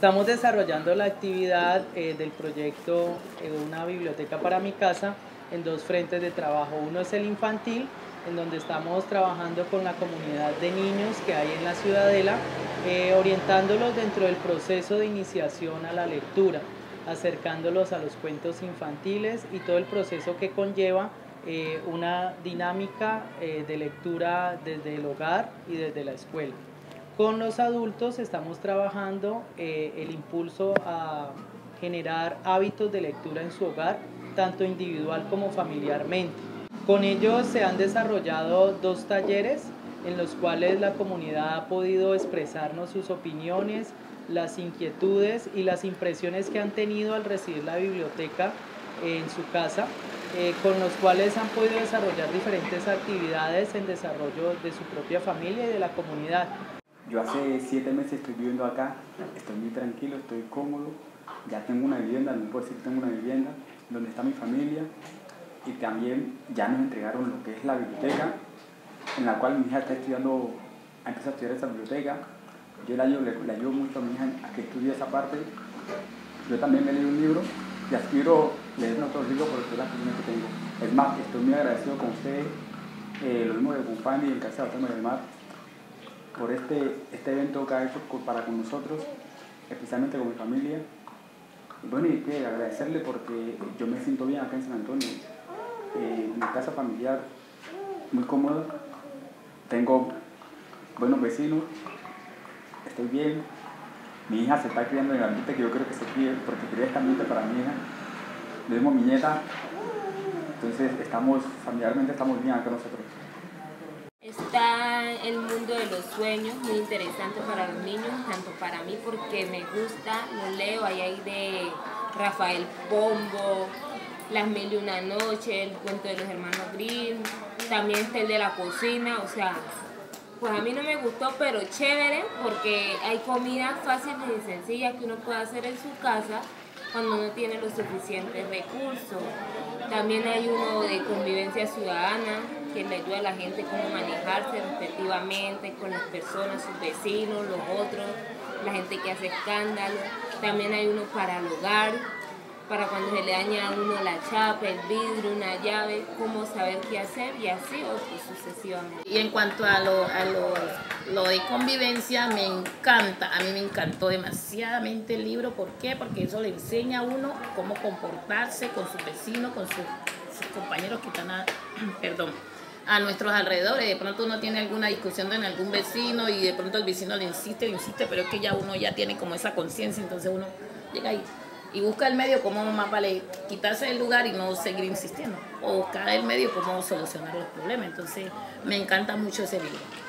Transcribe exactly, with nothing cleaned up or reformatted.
Estamos desarrollando la actividad eh, del proyecto eh, Una biblioteca para mi casa en dos frentes de trabajo. Uno es el infantil, en donde estamos trabajando con la comunidad de niños que hay en la Ciudadela, eh, orientándolos dentro del proceso de iniciación a la lectura, acercándolos a los cuentos infantiles y todo el proceso que conlleva eh, una dinámica eh, de lectura desde el hogar y desde la escuela. Con los adultos estamos trabajando eh, el impulso a generar hábitos de lectura en su hogar, tanto individual como familiarmente. Con ellos se han desarrollado dos talleres en los cuales la comunidad ha podido expresarnos sus opiniones, las inquietudes y las impresiones que han tenido al recibir la biblioteca en su casa, eh, con los cuales han podido desarrollar diferentes actividades en desarrollo de su propia familia y de la comunidad. Yo hace siete meses estoy viviendo acá, estoy muy tranquilo, estoy cómodo, ya tengo una vivienda, no puedo decir que tengo una vivienda donde está mi familia, y también ya nos entregaron lo que es la biblioteca, en la cual mi hija está estudiando, ha empezado a estudiar esa biblioteca. Yo le ayudo, le, le ayudo mucho a mi hija a que estudie esa parte. Yo también me leí un libro y aspiro a leer otros libros porque es la primera que tengo. Es más, estoy muy agradecido con ustedes, eh, lo mismo de Confandi y el Casa de Autónoma del Mar, por este, este evento que ha hecho para con nosotros, especialmente con mi familia. Y bueno, y que agradecerle porque yo me siento bien acá en San Antonio. Eh, mi casa familiar muy cómoda, tengo buenos vecinos, estoy bien. Mi hija se está criando en el ambiente que yo creo que se críe, porque quería este ambiente para mi hija. Le dimos mi nieta, entonces estamos, familiarmente estamos bien acá nosotros. Está el mundo de los sueños, muy interesante para los niños, tanto para mí porque me gusta, lo leo, ahí hay de Rafael Pombo, Las Mil y Una Noches, el cuento de los hermanos Grimm, también está el de la cocina, o sea, pues a mí no me gustó, pero chévere, porque hay comidas fáciles y sencillas que uno puede hacer en su casa cuando no tiene los suficientes recursos. También hay uno de convivencia ciudadana, que le ayuda a la gente cómo manejarse respectivamente con las personas, sus vecinos, los otros, la gente que hace escándalo. También hay uno para el hogar, para cuando se le daña a uno la chapa, el vidrio, una llave, cómo saber qué hacer y así o sucesivamente. Y en cuanto a lo, a lo, lo de convivencia, me encanta, a mí me encantó demasiadamente el libro. ¿Por qué? Porque eso le enseña a uno cómo comportarse con sus vecinos, con sus, sus compañeros que están a, perdón, a nuestros alrededores. De pronto uno tiene alguna discusión con algún vecino y de pronto el vecino le insiste, le insiste, pero es que ya uno ya tiene como esa conciencia, entonces uno llega ahí y busca el medio cómo más vale quitarse del lugar y no seguir insistiendo, o buscar el medio cómo solucionar los problemas. Entonces me encanta mucho ese libro.